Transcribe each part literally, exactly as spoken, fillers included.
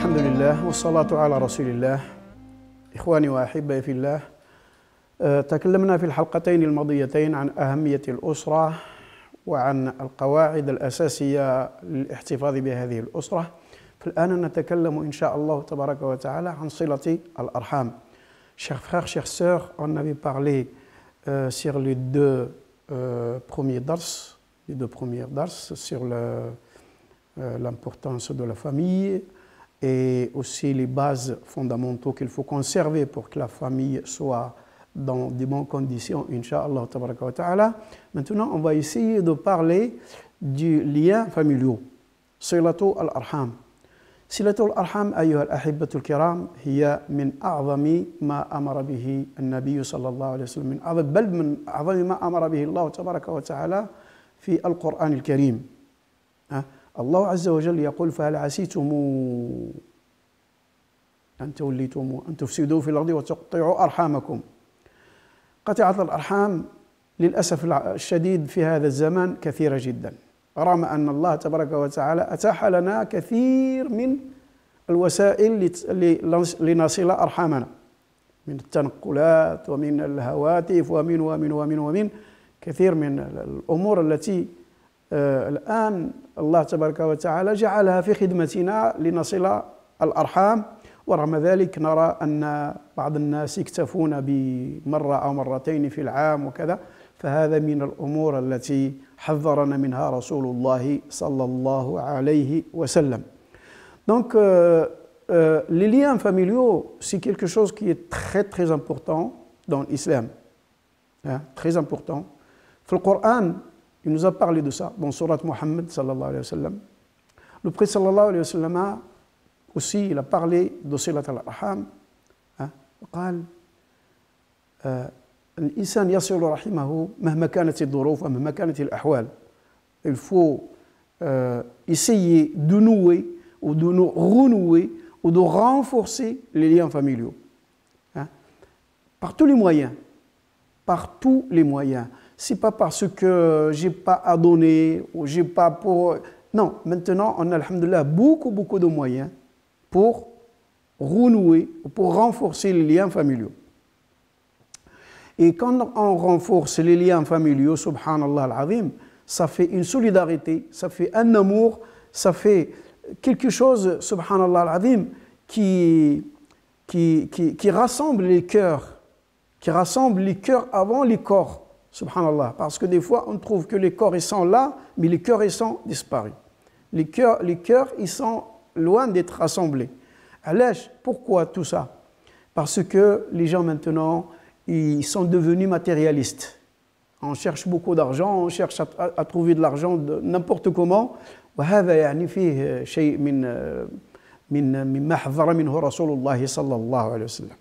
الحمد لله والصلاة على رسول الله. إخواني وأحبائي في الله، تكلمنا في الحلقتين الماضيتين عن أهمية الأسرة وعن القواعد الأساسية للاحتفاظ بهذه الأسرة. فالآن نتكلم إن شاء الله تبارك وتعالى عن صلة الأرحام. Chers frères, chères sœurs, on avait parlé euh, sur les deux euh, premiers dars, les deux premiers dars sur le, euh, l'importance de la famille et aussi les bases fondamentaux qu'il faut conserver pour que la famille soit dans de bonnes conditions, Inch'Allah tabaraka wa ta'ala. Maintenant, on va essayer de parler du lien familial, صلة الأرحام. صلة الأرحام أيها الأحبة الكرام هي من أعظم ما أمر به النبي صلى الله عليه وسلم، من أعظم بل من أعظم ما أمر به الله تبارك وتعالى في القرآن الكريم. الله عز وجل يقول: فهل عسيتم أن توليتم أن تفسدوا في الأرض وتقطعوا أرحامكم. قطيعة الأرحام للأسف الشديد في هذا الزمان كثيرة جدا، رغم أن الله تبارك وتعالى أتاح لنا كثير من الوسائل لنصل أرحامنا، من التنقلات ومن الهواتف ومن ومن ومن ومن كثير من الأمور التي آه الآن الله تبارك وتعالى جعلها في خدمتنا لنصل الأرحام. ورغم ذلك نرى أن بعض الناس يكتفون بمرة أو مرتين في العام وكذا، فهذا من الأمور التي حذرنا منها رسول الله صلى الله عليه وسلم. Donc, euh, euh, les liens familiaux, c'est quelque chose qui est très très important dans l'islam. Hein, très important. Dans le Coran, il nous a parlé de ça, dans Surat Muhammad sallallahu alayhi wa sallam. Le prophète sallallahu alayhi wa sallam aussi, il a parlé de صلة الأرحام. قال الإنسان يصل رحمه مهما كانت الظروف ومهما كانت الأحوال. Il faut euh, essayer de nouer ou de renouer ou de renforcer les liens familiaux. Hein? Par tous les moyens. Par tous les moyens. C'est pas parce que j'ai pas à donner ou j'ai pas pour... Non, maintenant on a, alhamdoulilah, beaucoup beaucoup de moyens pour renouer, pour renforcer les liens familiaux. Et quand on renforce les liens familiaux, subhanallah al-azim, ça fait une solidarité, ça fait un amour, ça fait quelque chose, subhanallah al-azim, qui, qui, qui, qui rassemble les cœurs, qui rassemble les cœurs avant les corps, subhanallah. Parce que des fois, on trouve que les corps, ils sont là, mais les cœurs, ils sont disparus. Les cœurs, les cœurs, ils sont loin d'être rassemblés. Alèche, pourquoi tout ça? Parce que les gens maintenant, ils sont devenus matérialistes. On cherche beaucoup d'argent, on cherche à, à, à trouver de l'argent n'importe comment. وهذا يعني فيه شيء من من مما حذر منه رسول الله صلى الله عليه وسلم.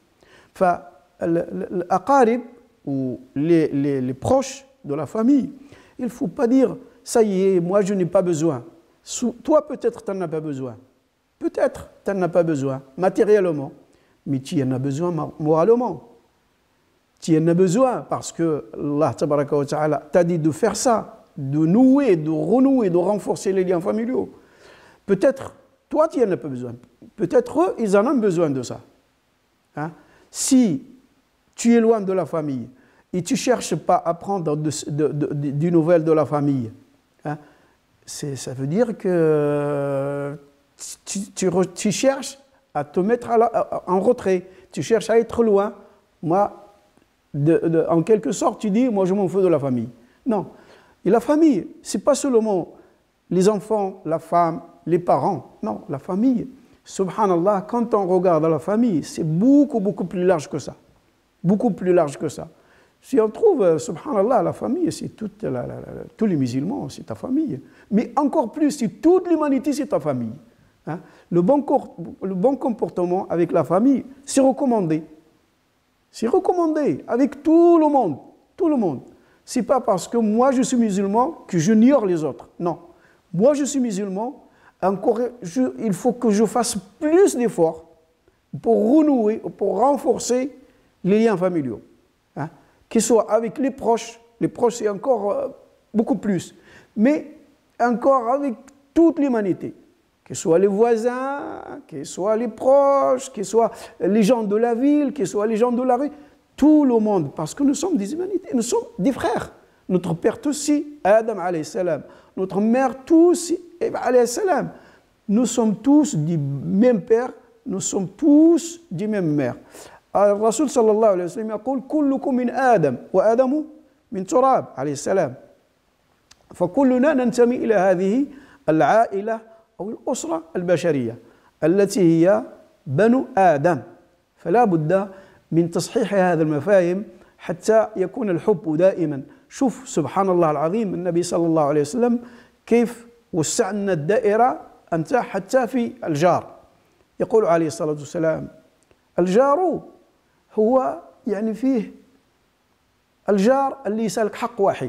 فالأقارب ou les, les, les proches de la famille, il ne faut pas dire ça y est, moi je n'ai pas besoin. Toi peut-être tu n'en as pas besoin. Peut-être tu n'en as pas besoin matériellement, mais tu en as besoin moralement. Tu en as besoin parce que Allah tabaraka wa ta'ala t'a dit de faire ça, de nouer, de renouer, de renforcer les liens familiaux. Peut-être toi tu n'en as pas besoin. Peut-être eux, ils en ont besoin de ça. Hein? Si tu es loin de la famille et tu ne cherches pas à prendre de, de, de, de, des nouvelles de la famille, hein, ça veut dire que tu, tu, tu cherches à te mettre à la, à, en retrait, tu cherches à être loin. Moi, de, de, en quelque sorte, tu dis, moi je m'en fous de la famille. Non. Et la famille, ce n'est pas seulement les enfants, la femme, les parents. Non, la famille, subhanallah, quand on regarde la famille, c'est beaucoup, beaucoup plus large que ça. Beaucoup plus large que ça. Si on trouve, subhanallah, la famille, c'est toute la, la, la, tous les musulmans, c'est ta famille. Mais encore plus, si toute l'humanité, c'est ta famille. Hein? Le, bon le bon comportement avec la famille, c'est recommandé. C'est recommandé avec tout le monde. Tout le monde. Ce n'est pas parce que moi, je suis musulman que je ignore les autres. Non. Moi, je suis musulman, encore, je, il faut que je fasse plus d'efforts pour renouer, pour renforcer les liens familiaux. Hein? Qu'ils soient avec les proches, les proches c'est encore euh, beaucoup plus, mais encore avec toute l'humanité. que ce soit les voisins, que ce soit les proches, que ce soit les gens de la ville, que ce soit les gens de la rue, tout le monde, parce que nous sommes des humanités, nous sommes des frères. Notre père aussi, Adam alayhi salam, notre mère tous, Eva alayhi salam. Nous sommes tous du même père, nous sommes tous du même mère. الرسول صلى الله عليه وسلم يقول كلكم من آدم وآدم من تراب عليه السلام فكلنا ننتمي إلى هذه العائلة أو الأسرة البشرية التي هي بنو آدم فلا بد من تصحيح هذا المفاهيم حتى يكون الحب دائما. شوف سبحان الله العظيم النبي صلى الله عليه وسلم كيف وسعنا الدائرة أنت حتى في الجار. يقول عليه الصلاة والسلام الجار هو يعني فيه الجار اللي يسألك حق واحد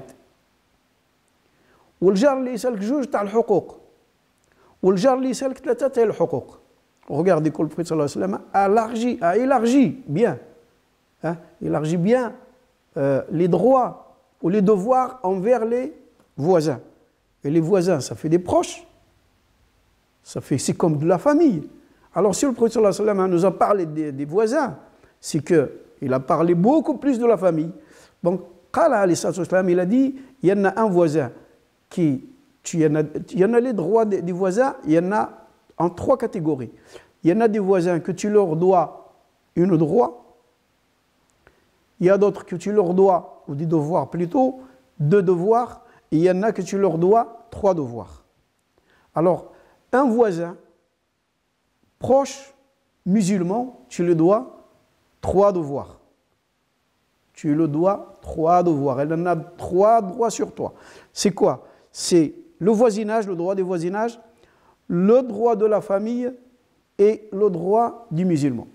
والجار اللي يسألك جوج تاع الحقوق والجار اللي يسألك ثلاثة تاع الحقوق. Regardez que le prophète sallallahu alayhi wa sallam a élargi, a élargi bien, hein, élargi bien euh, les droits ou les devoirs envers les voisins. Et les voisins, ça fait des proches, ça fait, c'est comme de la famille. Alors si le prophète sallallahu alayhi wa sallam nous a parlé des, des voisins, c'est qu'il a parlé beaucoup plus de la famille. Donc, il a dit, il y en a un voisin qui, tu, il, y en a, il y en a les droits des, des voisins, il y en a en trois catégories. Il y en a des voisins que tu leur dois une droit, il y a d'autres que tu leur dois, ou des devoirs plutôt, deux devoirs, et il y en a que tu leur dois trois devoirs. Alors, un voisin proche, musulman, tu le dois trois devoirs. Tu le dois trois devoirs. Elle en a trois droits sur toi. C'est quoi? C'est le voisinage, le droit des voisinages, le droit de la famille et le droit du musulman.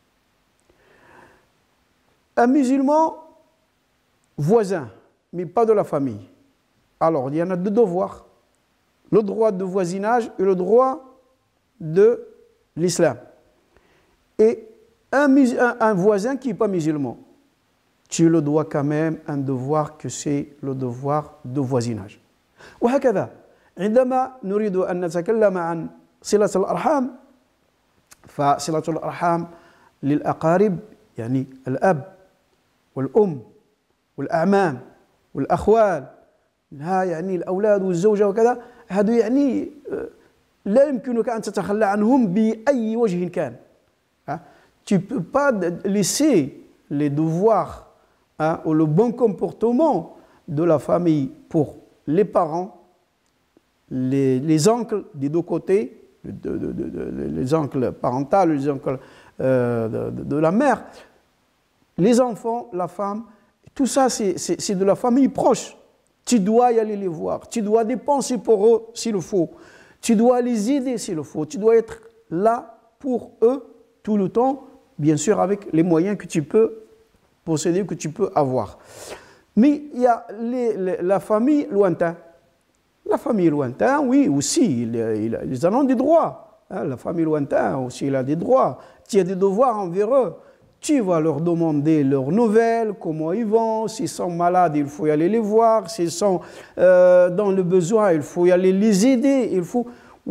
Un musulman voisin, mais pas de la famille. Alors, il y en a deux devoirs. Le droit de voisinage et le droit de l'islam. Et un, un, un voisin qui n'est pas musulman, tu le dois quand même un devoir que c'est le devoir de voisinage. وهكذا عندما نريد أن نتكلم عن صلة الأرحام فصلة الأرحام للأقارب يعني الأب والأم والأعمام والأخوال ها يعني الأولاد والزوجة وكذا هذا يعني لا يمكنك أن تتخلى عنهم بأي وجه كان. Tu ne peux pas laisser les devoirs hein, ou le bon comportement de la famille pour les parents, les, les oncles des deux côtés, de, de, de, de, les oncles parentaux, les oncles euh, de, de la mère, les enfants, la femme, tout ça c'est de la famille proche. Tu dois y aller les voir, tu dois dépenser pour eux s'il le faut, tu dois les aider s'il le faut, tu dois être là pour eux tout le temps, bien sûr avec les moyens que tu peux posséder, que tu peux avoir. Mais il y a les, les, la famille lointaine. La famille lointaine, oui, aussi, ils, ils en ont des droits. Hein, la famille lointaine aussi, il a des droits. Tu as des devoirs envers eux. Tu vas leur demander leurs nouvelles, comment ils vont. S'ils sont malades, il faut y aller les voir. S'ils sont euh, dans le besoin, il faut y aller les aider. Il faut...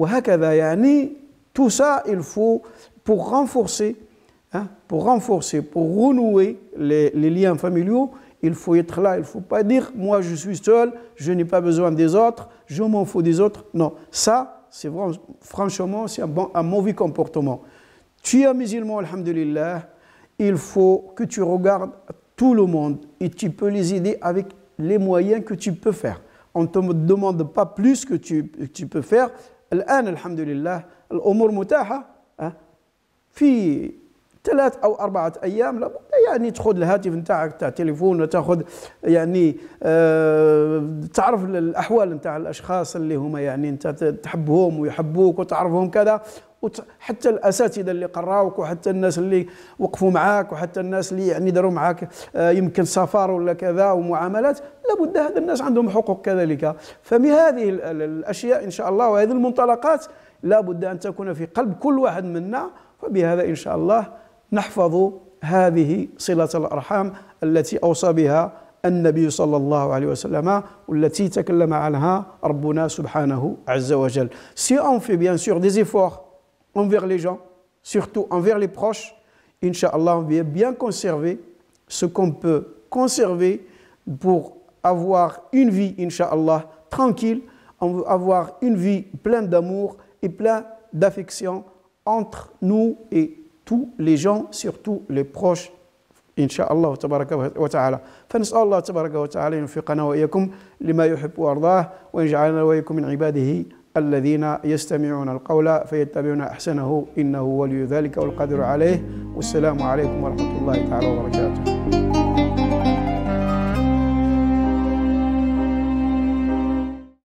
Tout ça, il faut, pour renforcer, hein, pour renforcer, pour renouer les, les liens familiaux, il faut être là, il ne faut pas dire « moi je suis seul, je n'ai pas besoin des autres, je m'en fous des autres ». Non, ça, c'est franchement, c'est un, bon, un mauvais comportement. Tu es un musulman, alhamdulillah, il faut que tu regardes tout le monde et tu peux les aider avec les moyens que tu peux faire. On ne te demande pas plus que tu, que tu peux faire. الآن الحمد لله الأمور متاحة في ثلاث أو أربعة أيام لابد يعني تأخذ الهاتف نتاعك تاع التليفون وتأخذ يعني أه تعرف الأحوال نتاع الأشخاص اللي هما يعني أنت تحبهم ويحبوك وتعرفهم كذا وحتى الأساتذة اللي قراوك وحتى الناس اللي وقفوا معاك وحتى الناس اللي يعني داروا معاك أه يمكن سفر ولا كذا ومعاملات لابد هذا الناس عندهم حقوق كذلك. فمن هذه الأشياء إن شاء الله وهذه المنطلقات لابد أن تكون في قلب كل واحد منا فبهذا إن شاء الله نحفظ هذه صلة الأرحام التي أوصى بها النبي صلى الله عليه وسلم والتي تكلم عنها ربنا سبحانه عز وجل. Si on fait bien sûr des efforts envers les gens, surtout envers les proches, Inch'Allah, on va bien conserver ce qu'on peut conserver pour avoir une vie, Inch'Allah, tranquille, avoir une vie pleine d'amour et pleine d'affection entre nous et tous les gens, surtout les proches, Inch'Allah tabaraka wa ta'ala. فنسأل الله تبارك وتعالى يوفقنا وإياكم لما يحب ويرضاه ويجعلنا وإياكم من عباده الذين يستمعون القول فيتبعون أحسنه إنه ولي ذلك والقادر عليه. والسلام عليكم ورحمة الله تعالى وبركاته.